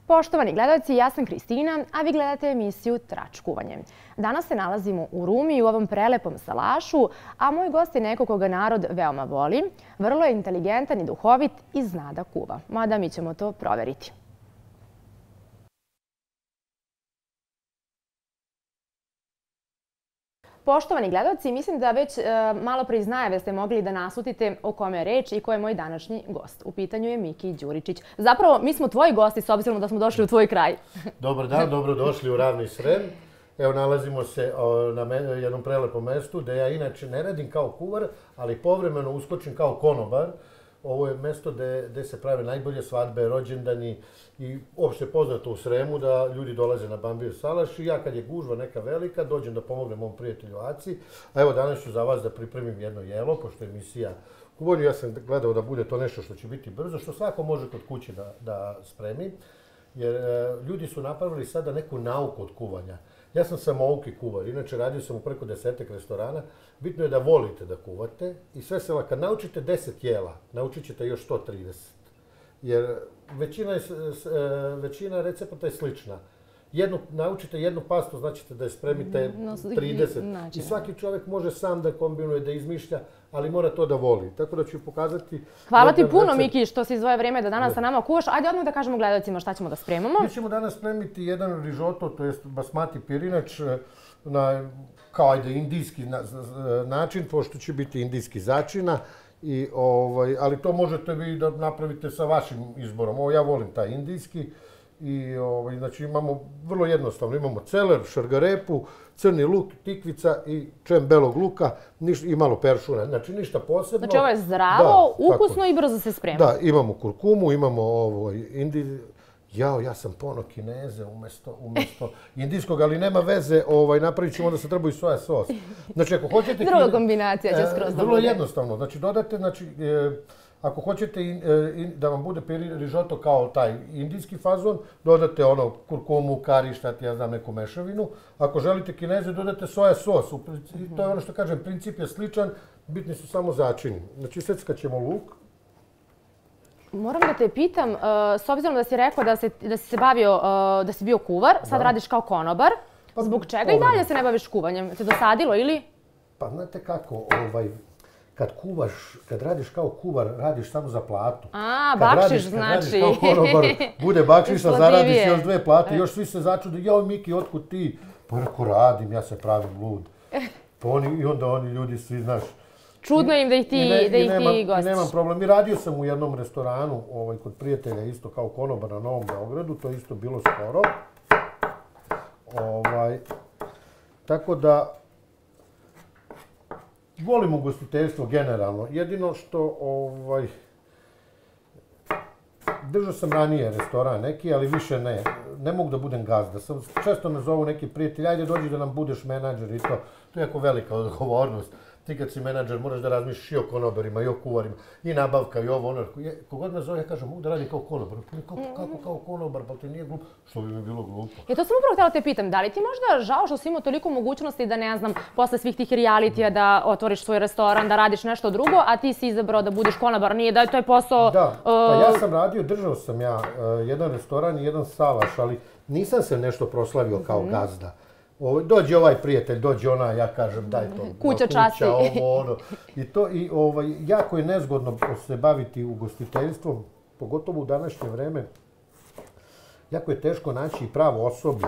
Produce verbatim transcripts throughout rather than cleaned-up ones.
Poštovani gledalci, ja sam Kristina, a vi gledate emisiju Trač kuvanje. Danas se nalazimo u Rumi u ovom prelepom salašu, a moj gost je neko koga narod veoma voli. Vrlo je inteligentan i duhovit i zna da kuva. Mada mi ćemo to proveriti. Poštovani gledalci, mislim da već malo pre iz najave ste mogli da naslutite o kome je reč i ko je moj današnji gost. U pitanju je Miki Đuričić. Zapravo, mi smo tvoji gosti s obzirom da smo došli u tvoj kraj. Dobar dan, dobrodošli u Ravni Srem. Evo, nalazimo se na jednom prelepom mestu gde ja inače ne radim kao kuvar, ali povremeno uskočim kao konobar. Ovo je mesto gde se prave najbolje svadbe, rođendani i uopšte poznato u Sremu da ljudi dolaze na Bambir salaš i ja kad je gužva neka velika dođem da pomognem mom prijatelju Aci. A evo danas ću za vas da pripremim jedno jelo, pošto je emisija kuvanju. Ja sam gledao da bude to nešto što će biti brzo, što svako može kod kuće da spremi. Jer ljudi su napravili sada neku nauku od kuvanja. Ja sam samouki kuvar, inače radio sam u preko desetak restorana. Bitno je da volite da kuvate i sve se, kad naučite deset jela, naučit ćete još sto trideset. Jer većina recepata je slična. Naučite jednu pastu, značite da je spremite trideset. I svaki čovjek može sam da kombinuje, da izmišlja, ali mora to da voli. Tako da ću pokazati... Hvala ti puno, Miki, što si izdvoje vreme da danas sa nama kuvaš. Ajde odmah da kažemo gledalcima šta ćemo da spremamo. Mi ćemo danas spremiti jedan rižoto, to je basmati pirinač, na kao ajde indijski način, pošto će biti indijski začina. Ali to možete vi da napravite sa vašim izborom. Ovo ja volim taj indijski. I znači imamo vrlo jednostavno, imamo celer, šargarepu, crni luk, tikvica i čem belog luka i malo peršuna, znači ništa posebno. Znači ovo je zdravo, ukusno i brzo se sprema. Da, imamo kurkumu, imamo ovo indi... Jao, ja sam pono Kineze umjesto indijskog, ali nema veze, napravit ćemo da se treba i soja sos. Znači ako hoćete... Druga kombinacija će skroz da bude. Vrlo jednostavno, znači dodate, znači... Ako hoćete da vam bude rižoto kao taj indijski fazon, dodate ono kurkumu, kari, šta ti ja znam, neku mešavinu. Ako želite Kineze, dodate soja sos. To je ono što kažem, princip je sličan, bitni su samo začini. Znači, seckat ćemo luk. Moram da te pitam, s obzirom da si rekao da si se bavio, da si bio kuvar, sad radiš kao konobar, zbog čega i dalje se ne baviš kuvanjem? Te dosadilo ili? Pa znate kako, ovaj... Kad kuvaš, kad radiš kao kuvar, radiš samo za platu. A, bakšiš znači. Kad radiš kao konobar, bude bakšiš, a zaradiš još dve plate. Još svi se začude, jao Miki, otkud ti? Pa rekao, radim, ja se pravim lud. I onda oni ljudi svi, znaš... Čudno im da ih ti gostiš. I nemam problem. I radio sam u jednom restoranu kod prijatelja isto kao konobar na Novom Beogradu. To je isto bilo skoro. Tako da... Volim ugostiteljstvo generalno. Jedino što, ovaj, držao sam ranije restoran neki, ali više ne. Ne mogu da budem gazda. Često me zovu neki prijatelji, ajde dođi da nam budeš menadžer i to. To je jako velika odgovornost. Ti kad si menadžer moraš da razmišljaš i o konobarima, i o kuvarima, i nabavka, i ovo, ono. Kogod me zove, ja kažem, mogu da radim kao konobar. Kako kao konobar, pa ti nije glupo? Što bi mi bilo glupo? I to sam upravo htjela te pitam, da li ti možda žao što si imao toliko mogućnosti da, ne znam, posle svih tih realitija da otvoriš svoj restoran, da radiš nešto drugo, a ti si izabrao da budeš konobar, nije da je to je posao... Da, pa ja sam radio, držao sam ja jedan restoran i jedan salaš, ali nisam se nešto proslavio kao gazda. Dođe ovaj prijatelj, dođe ona, ja kažem daj to. Kuća časti. Ovo, ono. I to, i jako je nezgodno se baviti ugostiteljstvom, pogotovo u današnje vreme. Jako je teško naći pravo osoblje.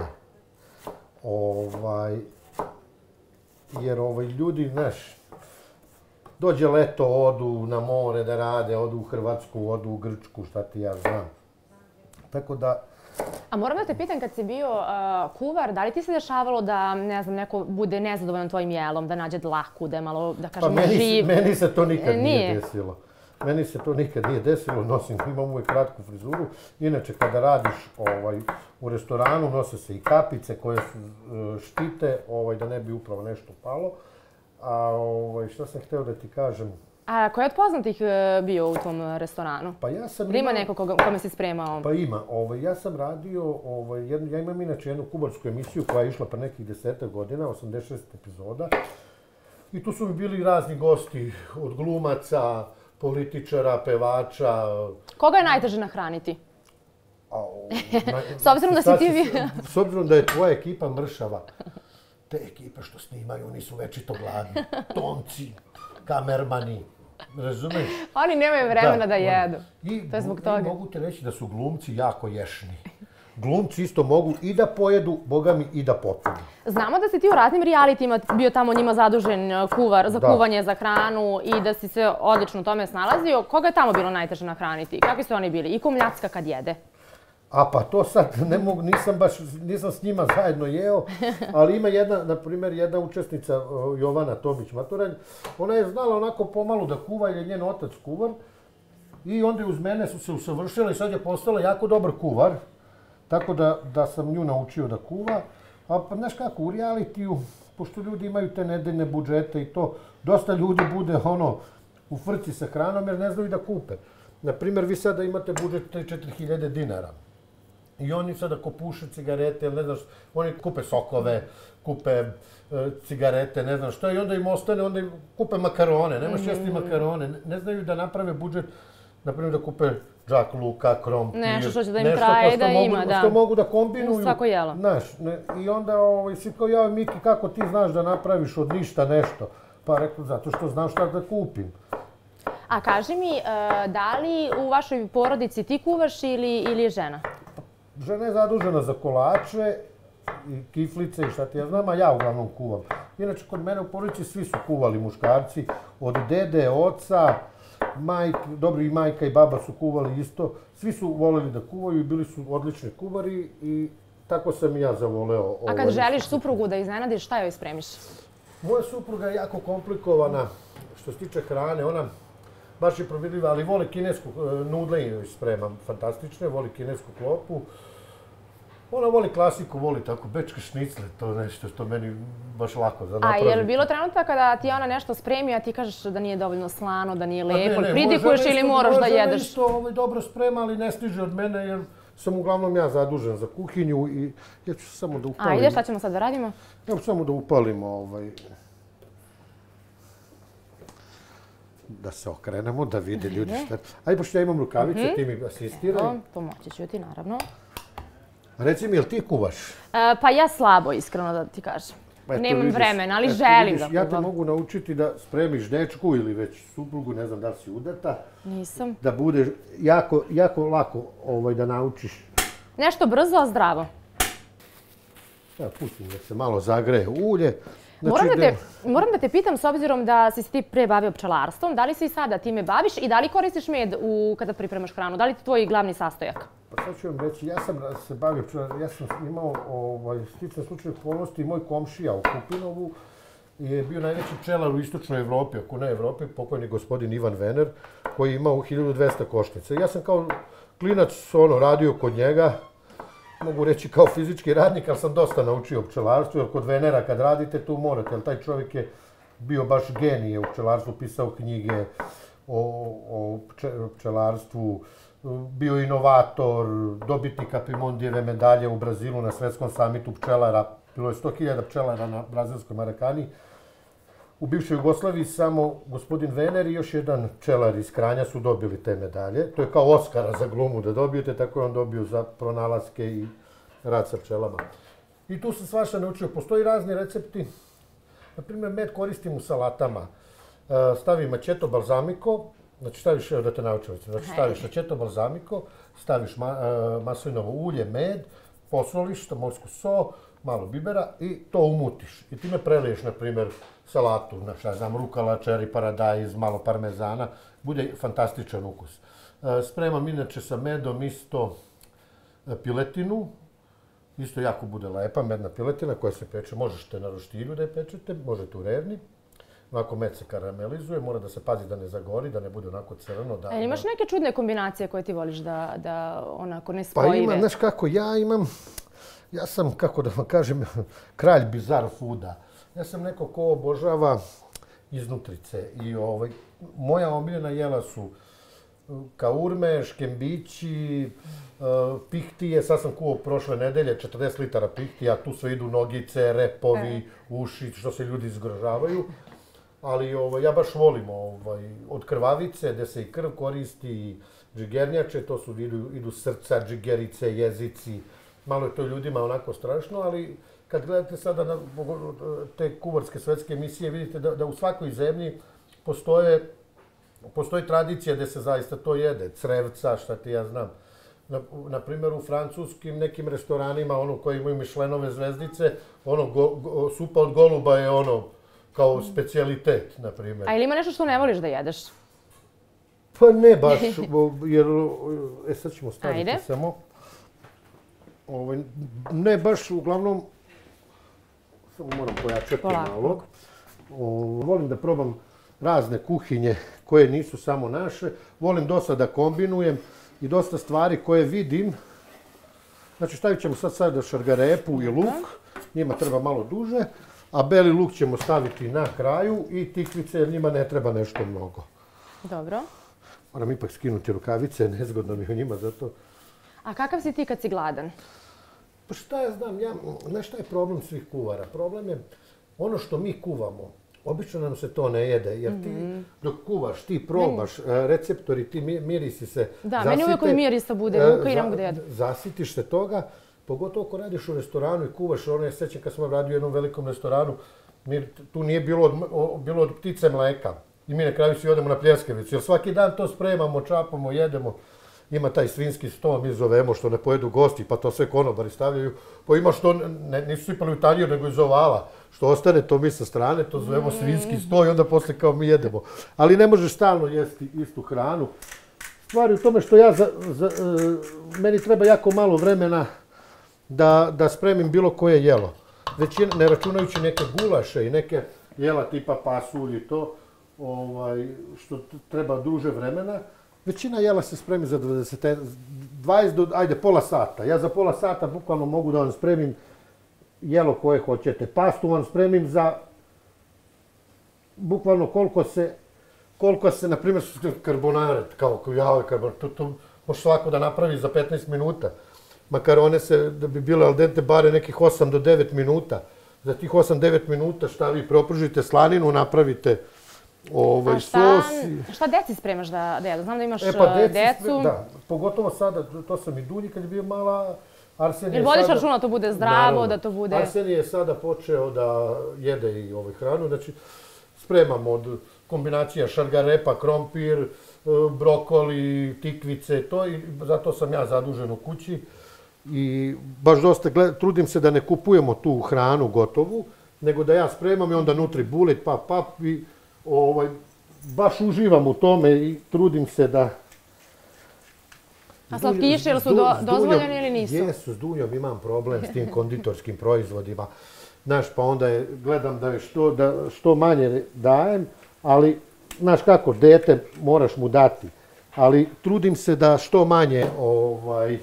Jer ljudi, znaš, dođe leto, odu na more da rade, odu u Hrvatsku, odu u Grčku, šta ti ja znam. Tako da... A moram da te pitam, kad si bio kuvar, da li ti se dešavalo da, ne znam, neko bude nezadovoljan tvojim jelom, da nađe dlaku, da je malo, da kažemo, živ? Pa meni se to nikad nije desilo. Meni se to nikad nije desilo, nosim, imam uvijek kratku frizuru. Inače, kada radiš u restoranu, nose se i kapice koje štite da ne bi upravo nešto palo. A šta sam hteo da ti kažem? A ko je od poznatih bio u tom restoranu? Pa ja sam... Da ima neko kome si spremao? Pa ima. Ja sam radio, ja imam inače jednu kubarsku emisiju koja je išla pre nekih desetak godina, osamdeset šest epizoda. I tu su mi bili razni gosti, od glumaca, političara, pevača. Koga je najteže nahraniti? S obzirom da si ti vi... S obzirom da je tvoja ekipa mršava, te ekipe što snimaju, oni su večito gladni. Tonci, kamermani, razumeš? Oni nemaju vremena da jedu. To je zbog toga. I mogu te reći da su glumci jako ješni. Glumci isto mogu i da pojedu, boga mi, i da popiju. Znamo da si ti u raznim realitima bio tamo njima zadužen kuvar za kuvanje, za hranu i da si se odlično u tome snalazio. Koga je tamo bilo najteže nahraniti? Kakvi su oni bili? I ko mljacka kad jede? A pa to sad ne mogu, nisam baš, nisam s njima zajedno jeo, ali ima jedna, na primjer, jedna učesnica, Jovana Tomić-Maturanj, ona je znala onako pomalu da kuva, jer je njen otac kuvar, i onda uz mene su se usavršila i sad je postala jako dobar kuvar, tako da, da sam nju naučio da kuva. A pa znaš kako, u realitiju, pošto ljudi imaju te nedeljne budžete i to, dosta ljudi bude ono u frci sa hranom jer ne znaju da kupe. Naprimjer, vi sada imate budžet tri do četiri hiljade dinara. I oni sada ko puše cigarete, ne znaš, oni kupe sokove, kupe e, cigarete, ne znam što, i onda im ostane, onda im kupe makarone, nemaš mm. jesti makarone, ne, ne znaju da naprave budžet, naprimjer da kupe džak luka, krompir, nešto što će da im traje i da mogu, ima, da. Što mogu da kombinuju. Svako jelo. Znaš, ne, i onda ovaj, svi kao, ja, Miki, kako ti znaš da napraviš od ništa nešto? Pa rekao, zato što znam šta da kupim. A kaži mi, da li u vašoj porodici ti kuvaš ili, ili je žena? Žena je zadužena za kolače i kiflice i šta ti ja znam, a ja uglavnom kuvam. Inače, kod mene u porodici svi su kuvali muškarci, od dede, oca, majke, dobro i majka i baba su kuvali isto. Svi su voleli da kuvaju i bili su odlični kuvari i tako sam i ja zavoleo. A kad želiš suprugu da iznenadiš, šta joj spremiš? Moja supruga je jako komplikovana što se tiče hrane, ona baš je probirljiva, ali voli kinesku, nudle joj spremam fantastične, voli kinesku klopu. Ona voli klasiku, voli tako bečke šnicle, to je nešto što meni baš lako za napraviti. A je li bilo trenutka kada ti ona nešto spremi, a ti kažeš da nije dovoljno slano, da nije lepo, pridikuješ ili moraš da jedeš? Moja žena isto dobro sprema, ali ne stiže od mene jer sam uglavnom ja zadužen za kuhinju i ja ću samo da upalim. Ajde, šta ćemo sad da radimo? Ja ću samo da upalim ovaj... Da se okrenemo, da vide ljudi šta... Ajde, pošto ja imam rukavice, ti mi asistiraj. Pomoći ću ti, naravno. Reci mi, jel ti kuvaš? Pa ja slabo, iskreno da ti kažem. Nemam vremena, ali želim da kuvam. Ja te mogu naučiti da spremiš dečku ili već suprugu, ne znam da li si udata. Nisam. Da bude jako lako da naučiš. Nešto brzo, a zdravo. Ja pustim da se malo zagreje ulje. Moram da te pitam, s obzirom da si se ti pre bavio pčelarstvom, da li se i sada time baviš i da li koristiš med kada pripremaš hranu? Da li je to tvoj glavni sastojak? Pa sad ću vam reći, ja sam se bavio pčelarstvom, ja sam imao sličan slučaj okolnosti i moj komšija u Kupinovu je bio najveći pčelar u istočnoj Evropi, ako ne Evropi, pokojni gospodin Ivan Vener, koji je imao hiljadu dvesta košnica. Ja sam kao klinac radio kod njega, mogu reći kao fizički radnik, ali sam dosta naučio pčelarstvu, jer kod Venera kad radite tu morate, jer taj čovjek je bio baš genije u pčelarstvu, pisao knjige o pčelarstvu, bio inovator, dobitnik Apimondijeve medalje u Brazilu na svetskom samitu pčelara, bilo je sto hiljada pčelara na brazilskoj Marakani. U bivšoj Jugoslaviji samo gospodin Vener i još jedan pčelar iz Kranja su dobili te medalje. To je kao Oskara za glumu da dobijete, tako je on dobio za pronalaske i rad sa pčelama. I tu sam svašta naučio. Postoji razni recepti. Naprimjer, med koristim u salatama. Stavim aceto balsamico, znači staviš, evo da te naučim, znači staviš aceto balsamico, staviš maslinovo ulje, med, posoliš, morsku so, malo bibera i to umutiš. I time preliješ, na primjer, salatu, šta znam, rukala, čeri, paradajz, malo parmezana. Bude fantastičan ukus. Spremam inače sa medom isto piletinu. Isto jako bude lepa medna piletina koja se peče. Možete na roštilju da je pečete, možete u revni. Onako med se karamelizuje, mora da se pazi da ne zagori, da ne bude onako crno. E, imaš neke čudne kombinacije koje ti voliš da onako nespojive? Pa imam, znaš kako, ja imam... Ja sam, kako da vam kažem, kralj bizar fooda. Ja sam neko ko obožava iznutrice i moja omiljena jela su kaurme, škembići, pihtije. Sad sam kuvao prošle nedelje četrdeset litara pihtija, tu sve idu nogice, repovi, uši, što se ljudi zgrožavaju. Ali ja baš volim od krvavice, gde se i krv koristi, džigernjače, to su, idu, idu srca, džigerice, jezici. Malo je to ljudima onako strašno, ali kad gledate sada na te kuvarske svetske emisije, vidite da, da u svakoj zemlji postoje, postoji tradicija gdje se zaista to jede. Crevca, šta ti ja znam. Na, na primjer, u francuskim nekim restoranima, ono koji imaju Michelinove zvezdice, ono, go, go, supa od goluba je ono, kao specijalitet, na primjer. A ili ima nešto što ne voliš da jedeš? Pa ne baš, jer, e sad ćemo staviti Ajde. samo. Ovaj, ne baš, uglavnom, samo moram pojačati malo. O, volim da probam razne kuhinje koje nisu samo naše. Volim dosta da kombinujem i dosta stvari koje vidim. Znači stavit ćemo sad sada šargarepu i luk. Njima treba malo duže. A beli luk ćemo staviti na kraju i tikvice jer njima ne treba nešto mnogo. Dobro. Moram ipak skinuti rukavice, nezgodno mi u njima zato. A kakav si ti kad si gladan? Pa šta ja znam, ja, znaš šta je problem svih kuvara? Problem je ono što mi kuvamo. Obično nam se to ne jede, jer ti mm-hmm. dok kuvaš, ti probaš, meni... receptori, ti mirisi se da, zasite. Da, meni uvijek koji mirisa bude, luka i ne mogu da jedu. Zasitiš se toga, pogotovo ako radiš u restoranu i kuvaš, ono je sjećam kad sam radio u jednom velikom restoranu, mi, tu nije bilo od, o, bilo od ptice mleka. I mi na kraju svi odemo na pljeskevicu, jer svaki dan to spremamo, čapamo, jedemo. Ima taj svinjski sto, mi zovemo, što ne pojedu gosti, pa to sve konobari stavljaju. Pa ima što, ne, nisu sipali u tanjir, nego iz ovala. Što ostane, to mi sa strane, to zovemo svinjski sto i onda posle kao mi jedemo. Ali ne možeš stalno jesti istu hranu. Stvar je u tome što ja, za, za, uh, meni treba jako malo vremena da, da spremim bilo koje jelo. Većina, ne računajući neke gulaše i neke jela tipa pasulj i to, ovaj, što treba duže vremena. Većina jela se spremi za dvadeset, dvadeset do, ajde, pola sata. Ja za pola sata bukvalno mogu da vam spremim jelo koje hoćete. Pastu vam spremim za bukvalno koliko se, koliko se, na primjer, karbonare, kao jao karbonare, to, to može svako da napravi za petnaest minuta. Makarone se, da bi bile al dente, bare nekih osam do devet minuta. Za tih osam do devet minuta šta vi propržite slaninu, napravite ovaj, A šta, sos. šta deci spremaš da, da jedu? Znam da imaš e, pa deci decu. Spre, da, pogotovo sada, to sam i Dunji kad je bio mala. Arsenije Jer vodiš sada, računa da to bude zdravo, naravno, da to bude... Arsenije je sada počeo da jede i ovaj hranu. Znači, spremamo od kombinacija šargarepa, krompir, brokoli, tikvice, to i zato sam ja zadužen u kući. I baš dosta gled, trudim se da ne kupujemo tu hranu gotovu, nego da ja spremam i onda nutri bulet, pap, pap i ovaj, baš uživam u tome i trudim se da... A slatkiši, ili su do, dozvoljeni ili nisu? Jesu, s Dunjom imam problem s tim konditorskim proizvodima. Znaš, pa onda je, gledam da je što, da, što manje dajem, ali, znaš kako, dete moraš mu dati. Ali trudim se da što manje, ovaj,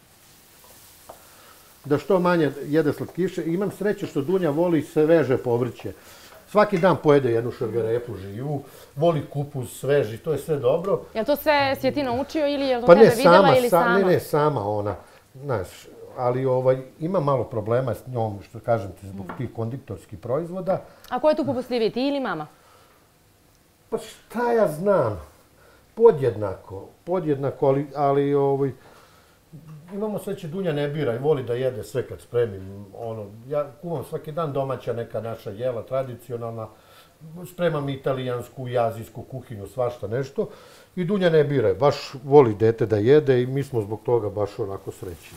da što manje jede slatkiše. Imam sreće što Dunja voli sveže povrće. Svaki dan pojede jednu šargarepu živu, voli kupus sveži, to je sve dobro. Je to sve si je ti naučio ili je to pa tebe ne, vidjela sama, ili sa, sama? Ne, ne, sama ona. Znaš, ali ovaj, ima malo problema s njom, što kažem ti, zbog tih konditorskih proizvoda. A ko je tu popustljiviji, ti ili mama? Pa šta ja znam? Podjednako, podjednako, ali, ali ovaj, imamo sreće, Dunja ne bira i voli da jede sve kad spremim. Ono, ja kuvam svaki dan domaća neka naša jela, tradicionalna. Spremam italijansku i azijsku kuhinju, svašta nešto. I Dunja ne bira, baš voli dete da jede i mi smo zbog toga baš onako srećni.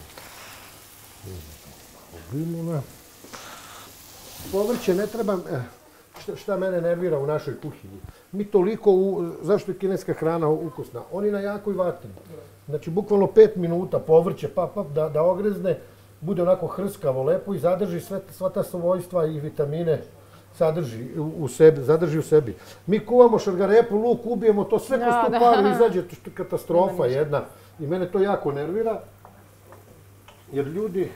Povrće ne trebam... Šta, šta mene nervira u našoj kuhinji? Mi toliko, u, zašto je kineska hrana ukusna? Oni na jakoj vatri. Znači, bukvalno pet minuta povrće, pap, pap, da, da ogrezne, bude onako hrskavo, lepo i zadrži sve, sva ta svojstva i vitamine sadrži u, u sebi, zadrži u sebi. Mi kuvamo šargarepu, luk, ubijemo to sve ko sto pari, izađe katastrofa jedna. I mene to jako nervira, jer ljudi,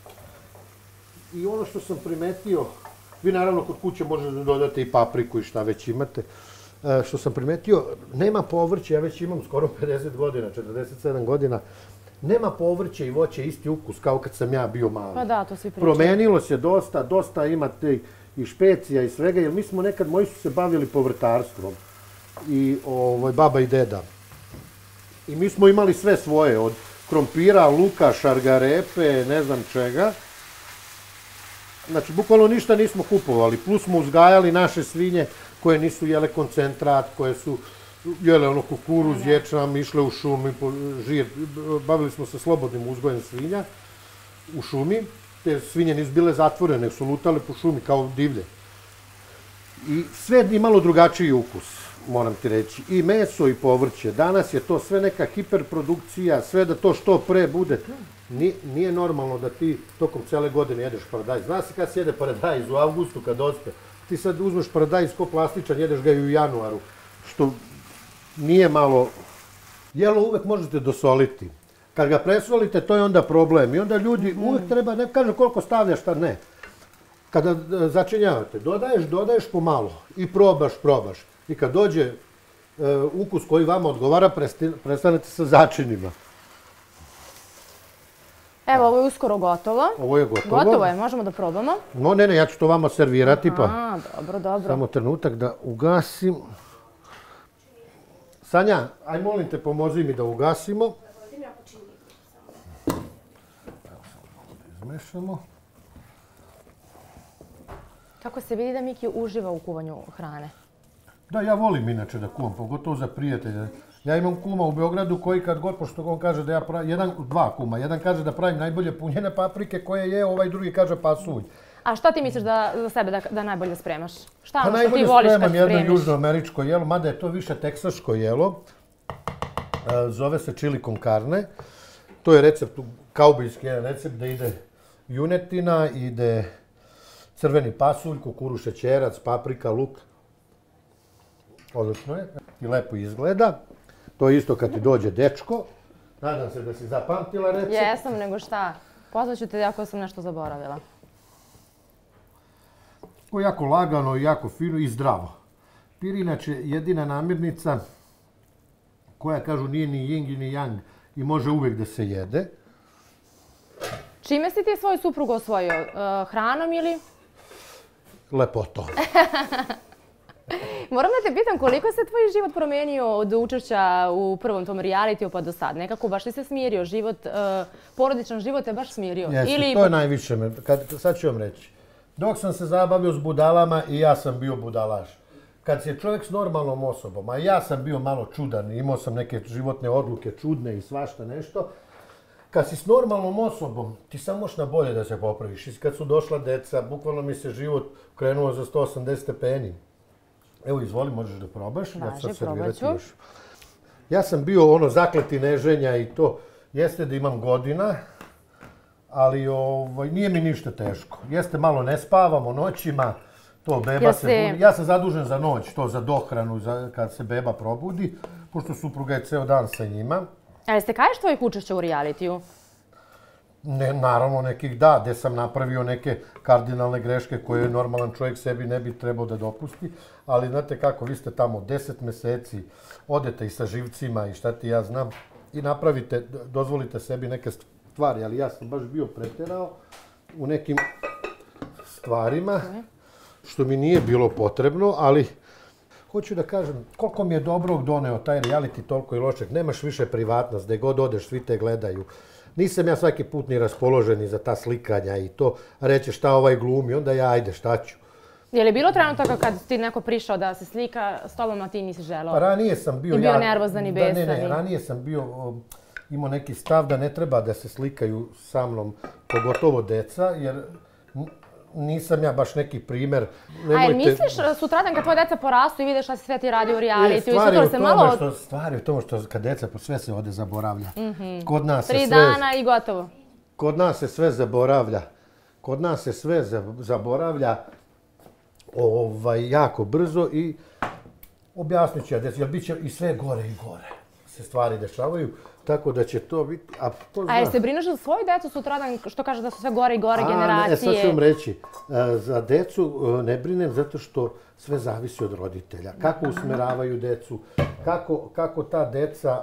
i ono što sam primetio, vi naravno kod kuće možete da dodate i papriku i šta već imate. E, što sam primetio, nema povrće, ja već imam skoro pedeset godina, četrdeset sedam godina, nema povrće i voće isti ukus kao kad sam ja bio mali. Pa da, to svi pričaju. Promenilo se dosta, dosta imate i špecija i svega, jer mi smo nekad, moji su se bavili povrtarstvom, i ovaj, baba i deda. I mi smo imali sve svoje, od krompira, luka, šargarepe, ne znam čega. Znači, bukvalno ništa nismo kupovali, plus smo uzgajali naše svinje koje nisu jele koncentrat, koje su jele ono kukuruz, ječam, išle u šumi, žir. Bavili smo se slobodnim uzgojem svinja u šumi. Te svinje nisu bile zatvorene, su lutale po šumi kao divlje. I sve je imalo drugačiji ukus, moram ti reći. I meso i povrće. Danas je to sve neka hiperprodukcija, sve da to što pre bude. Nije normalno da ti tokom cele godine jedeš paradajz. Zna se kad se jede paradajz u avgustu, kad ospe. Ti sad uzmeš paradajz ko plastičan, jedeš ga i u januaru. Što nije malo... Jelo uvek možete dosoliti. Kad ga presolite, to je onda problem. I onda ljudi uvek treba, ne kaže koliko stavljaš, šta ne. Kada začinjavate, dodaješ, dodaješ pomalo i probaš, probaš. I kad dođe ukus koji vama odgovara, prestanete sa začinima. Evo, ovo je uskoro gotovo. Ovo je gotovo. Gotovo je, možemo da probamo. No, ne, ne, ja ću to vama servirati, pa... A, dobro, dobro. Samo trenutak da ugasim. Sanja, aj molim te, pomozi mi da ugasimo. Izmešamo. Kako se vidi da Miki uživa u kuvanju hrane? Da, ja volim inače da kuvam, pogotovo za prijatelje. Ja imam kuma u Beogradu koji kad god, pošto on kaže da ja pravim, jedan, dva kuma, jedan kaže da pravim najbolje punjene paprike koje je, ovaj drugi kaže pasulj. A šta ti misliš da za sebe da, da najbolje spremaš? Šta Pa ono što ti voliš kad najbolje spremiš? spremam jedno južnoameričko jelo, mada je to više teksaško jelo. Zove se chili con carne. To je recept, kaubojski jedan recept da ide junetina, ide crveni pasulj, kukuruz, šećerac, paprika, luk. Odlično je i lepo izgleda. To je isto kad ti dođe dečko. Nadam se da si zapamtila recept. Jesam, nego šta. Pozvaću te ako sam nešto zaboravila. To je jako lagano, jako fino i zdravo. Pir inače jedina namirnica koja, kažu, nije ni yin ni yang i može uvek da se jede. Čime si ti svoju suprugu osvojio? Hranom ili? Lepoto. Moram da te pitam koliko se tvoj život promenio od učešća u prvom tom realitiju pa do sad? Nekako baš ti se smirio, život, porodičan život te baš smirio? Jeste, to je najviše. Sad ću vam reći. Dok sam se zabavio s budalama i ja sam bio budalaš. Kad si je čovjek s normalnom osobom, a ja sam bio malo čudan, imao sam neke životne odluke čudne i svašta nešto, kad si s normalnom osobom, ti samo možeš na bolje da se popraviš. I kad su došla deca, bukvalno mi se život krenuo za sto osamdeset stepeni. Evo, izvoli, možeš da probaš. Važi, probat ću. Ja sam bio ono zakleti neženja i to. Jeste da imam godina, ali nije mi ništa teško. Jeste, malo ne spavamo noćima, to beba se budi. Ja sam zadužen za noć, to za dohranu, kad se beba probudi, pošto supruga je ceo dan sa njima. Ali se kaješ tvojih učešća u realitiju? Ne, naravno nekih da, gde sam napravio neke kardinalne greške koje normalan čovjek sebi ne bi trebao da dopusti, ali znate kako, vi ste tamo deset meseci, odete i sa živcima i šta ti ja znam i napravite, dozvolite sebi neke stvari, ali ja sam baš bio preterao u nekim stvarima, što mi nije bilo potrebno, ali hoću da kažem, koliko mi je dobrog doneo taj reality, toliko i lošeg, nemaš više privatnost, gde god odeš, svi te gledaju. Nisam ja svaki put ni raspoložen za ta slikanja i to, reći šta ovaj glumi, onda ja ajde, šta ću. Je li bilo trenutaka kad ti neko prišao da se slika s tobom, a ti nisi želao? Ranije sam bio... I bio nervozan i besan? Ne, ne, ranije sam bio, imao neki stav da ne treba da se slikaju sa mnom, pogotovo deca, jer nisam ja baš neki primer. A jer misliš sutradan kad tvoje deca porastu i vidiš šta se sve ti radi u realitiju? Stvar je u tome što kad deca sve se ovde zaboravlja. Tri dana i gotovo. Kod nas se sve zaboravlja. Kod nas se sve zaboravlja jako brzo i objasnit ću ja, jer bit će i sve gore i gore se stvari dešavaju. Tako da će to biti... A jer se brineš za svoju decu sutradan, što kaže da su sve gore i gore generacije? Sad ću vam reći, za decu ne brinem zato što sve zavisi od roditelja. Kako usmeravaju decu, kako ta deca...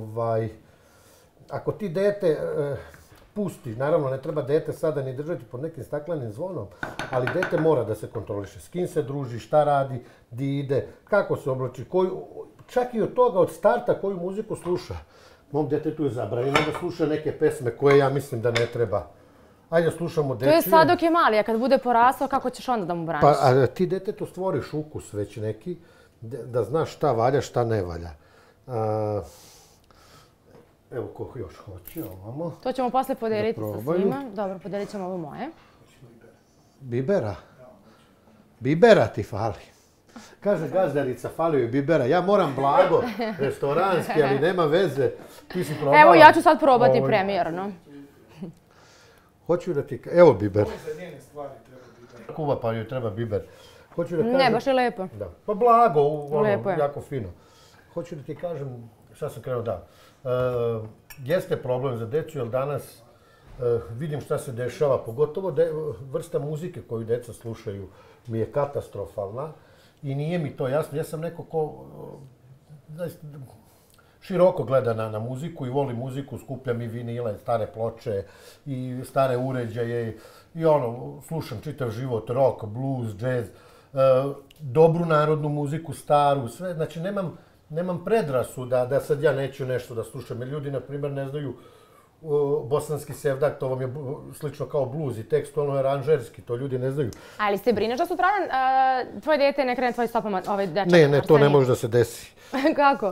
Ako ti dete pusti, naravno ne treba dete sada ni držati pod nekim staklenim zvonom, ali dete mora da se kontroliše. S kim se druži, šta radi, di ide, kako se oblači, čak i od toga, od starta koju muziku sluša. Mom detetu je zabranjeno da sluša neke pesme koje ja mislim da ne treba. Ajde, slušamo dečije. To je sad dok je mali, a kad bude porastao, kako ćeš onda da mu braniš? Pa, a ti detetu stvoriš ukus već neki, da znaš šta valja, šta ne valja. A, evo ko još hoće, ovamo. To ćemo posle podeliti sa svima. Dobro, podelit ćemo ovo moje. Bibera? Bibera ti fali. Kaže gazdarica, falio je bibera. Ja moram blago, restoranski, ali nema veze. Ti si probala. Evo, ja ću sad probati premijerno. Hoću da ti... Evo biber. Ovo za njene stvari treba biber. Kuva pa joj treba biber. Hoću da kažem... Ne, baš je lepo. Da. Pa blago, ono, jako fino. Hoću da ti kažem, šta sam krenuo da... Jeste problem za decu, jer danas vidim šta se dešava, pogotovo vrsta muzike koju deca slušaju mi je katastrofalna i nije mi to jasno. Ja sam neko ko široko gleda na muziku i voli muziku, skupljam i vinile, stare ploče i stare uređaje i ono, slušam čitav život, rock, blues, jazz, dobru narodnu muziku, staru, sve. Znači, nemam predrasu da sad ja neću nešto da slušam, jer ljudi, na primjer, ne znaju bosanski sevdak, to vam je slično kao bluz i tekstualno je aranžerski, to ljudi ne znaju. Ali se brineš da sutradan tvoje dete ne krene tvojim stopama ovaj dečak? Ne, ne, to ne može da se desi. Kako?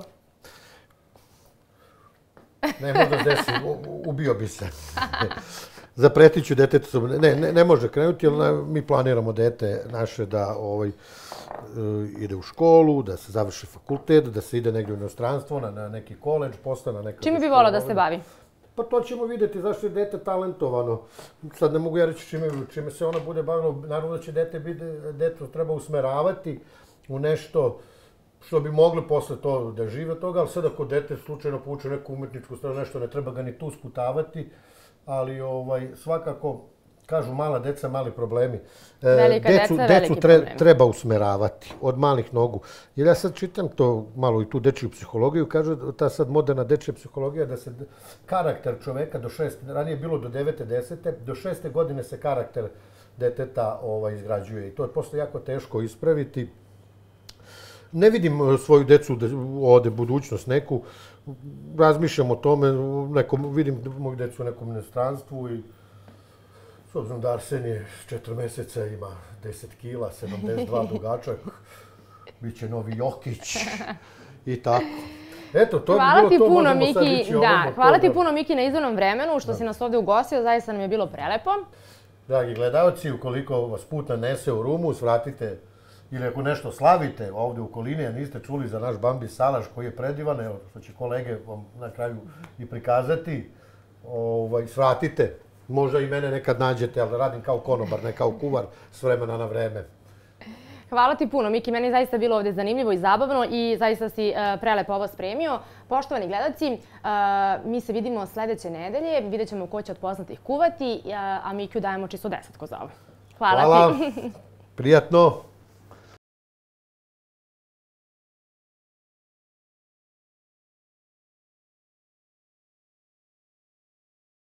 Ne može da se desi, ubio bi se. Zapretit ću detetu, ne može krenuti, jer mi planiramo dete naše da ide u školu, da se završi fakultet, da se ide negdje u inostranstvo, na neki koleđ, posle na neka... Čime bi volao da se bavi? Pa to ćemo vidjeti zašto je dete talentovano. Sad ne mogu ja reći čime se ona bude bavila. Naravno da će detetu treba usmeravati u nešto što bi mogli posle to da žive od toga, ali sad ako dete slučajno pouče neku umetničku stranu, nešto ne treba ga ni tu skutavati, ali svakako, kažu mala deca, mali problemi. Velika deca, veliki problemi. Decu treba usmeravati od malih nogu. Jer ja sad čitam to malo i tu dečiju psihologiju, kaže ta sad moderna dečija psihologija da se karakter čoveka do šeste, ranije je bilo do devete, desete, do šeste godine se karakter deteta izgrađuje i to je posle jako teško ispraviti. Ne vidim svoju decu ovde budućnost neku, razmišljam o tome, vidim moju decu u nekom inostranstvu i s obzirom da Arsen je četiri meseca, ima deset kila, sedamdeset dva dugačak, bit će novi Jokić i tako. Eto, to bi bilo to, možemo sad ići ovamo. Hvala ti puno, Miki, na izvornom vremenu, što si nas ovdje ugostio, zaista nam je bilo prelepo. Dragi gledalci, ukoliko vas put nanese u Rumu, svratite ili ako nešto slavite ovdje u okolini, a niste čuli za naš Bambi salaš koji je predivan, evo što će kolege vam na kraju i prikazati, svratite. Možda i mene nekad nađete, ali radim kao konobar, ne kao kuvar, s vremena na vreme. Hvala ti puno, Miki. Meni je zaista bilo ovdje zanimljivo i zabavno i zaista si prelepo ovo spremio. Poštovani gledalci, mi se vidimo sljedeće nedelje. Vidjet ćemo ko će od poznatih kuvati, a Mikiju dajemo čisto desetko za ovo. Hvala ti. Hvala. Prijatno.